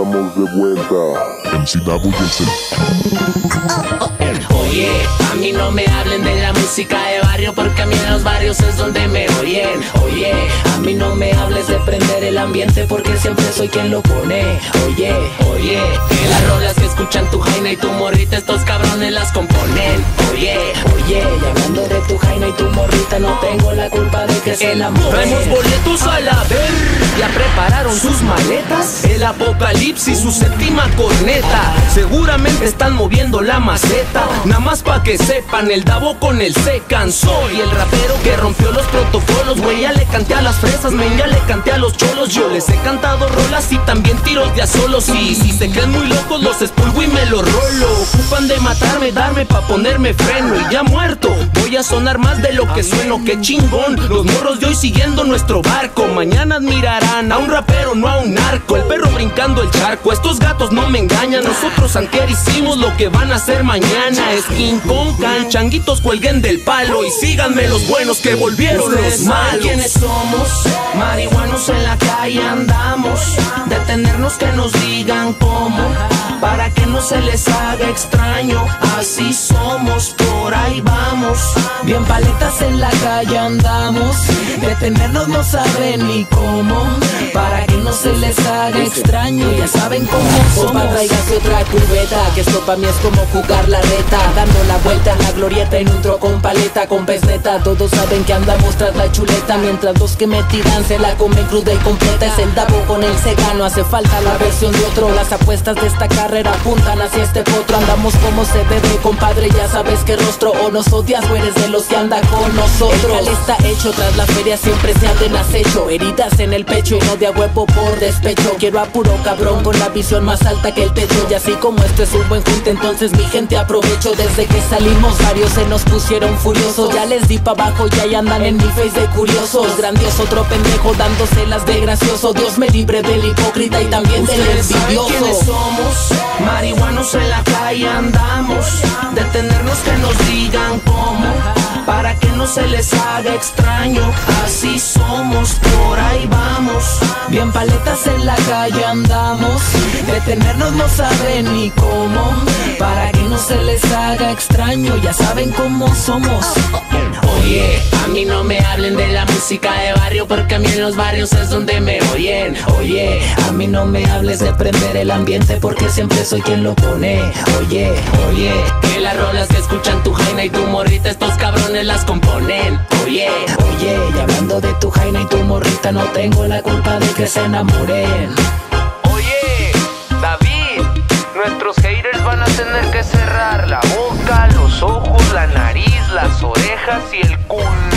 estamos de vuelta. MC Davo y el Cel. Oye, a mí no me hablen de la música de barrio, porque a mí en los barrios es donde me oyen. Oye, a mí no me hables de prender el ambiente, porque siempre soy quien lo pone. Oye, que las rolas que escuchan tu jaina y tu morrita, estos cabrones las componen. Oye, y hablando de tu jaina y tu morrita, no tengo la culpa de que se enamoren. Traemos boletos a la ver, ya prepararon sus maletas. El apocalipsis, su séptima corneta. Seguramente están moviendo la maceta. Nada más pa' que sepan, el Davo con él se cansó. Y el rapero que rompió los protocolos, güey, ya le canté a las fresas, men, ya le canté a los cholos. Yo les he cantado rolas y también tiros de a solos. Y si se creen muy locos, los expulgo y me los rolo. Ocupan de matarme, darme pa' ponerme freno. Y ya muerto, voy a sonar más de lo que sueno, qué chingón. Los morros de hoy siguiendo nuestro barco. Mañana admirarán a un rapero, no a un narco. El perro brincando el charco, estos gatos no me engañan. Nosotros antier hicimos lo que van a hacer mañana. Es King Kong, changuitos cuelguen del palo. Y síganme los buenos que volvieron los malos. ¿Quiénes somos? Marihuanos en la calle andamos. Detenernos que nos digan cómo, para que no se les haga extraño. Así somos, por ahí vamos. Bien paletas en la calle andamos. Detenernos no saben ni cómo, para que no se les haga extraño. Ya saben cómo somos. Opa, tráigase otra cubeta, que esto pa' mí es como jugar la reta. Dando la vuelta en la glorieta en un tro con paleta, con pez neta. Todos saben que andamos tras la chuleta, mientras los que me tiran se la comen cruda y completa. Es el Davo con el Segano, hace falta la versión de otro. Las apuestas de esta carrera apuntan hacia este potro. Andamos como se debe, compadre, ya sabes qué rostro. O nos odias o eres de los que anda con nosotros. El cal está hecho, tras la feria siempre se anda en acecho. Heridas en el pecho y no de a huevo por despecho. Quiero a puro cabrón con la visión más alta que el techo. Y así como esto es un buen junte, entonces mi gente aprovecho. Desde que salimos varios se nos pusieron furiosos. Ya les di pa' abajo y ahí andan en mi face de curiosos. Grandioso otro pendejo dándoselas de gracioso. Dios me libre del hipócrita y también del envidioso. ¿Quiénes somos? Marihuanos en la calle andamos. Detenernos que nos digan cómo, para que no se les haga extraño. Así somos, por ahí vamos. Bien paletas en la calle andamos. Detenernos no saben ni cómo, para que no se les haga extraño. Ya saben cómo somos. Oye, a mí no me hablen de la música de barrio, porque a mí en los barrios es donde me oyen. Oye, a mí no me hables de prender el ambiente, porque siempre soy quien lo pone. Oye, que las rolas que escuchan tu jaina y tu morrita, estos cabrones las componen. Oye, y hablando de tu jaina y tu morrita, no tengo la culpa de que se enamoren. Oye, David, nuestros haters van a tener que cerrar la boca, los ojos, la nariz, las orejas y el culo.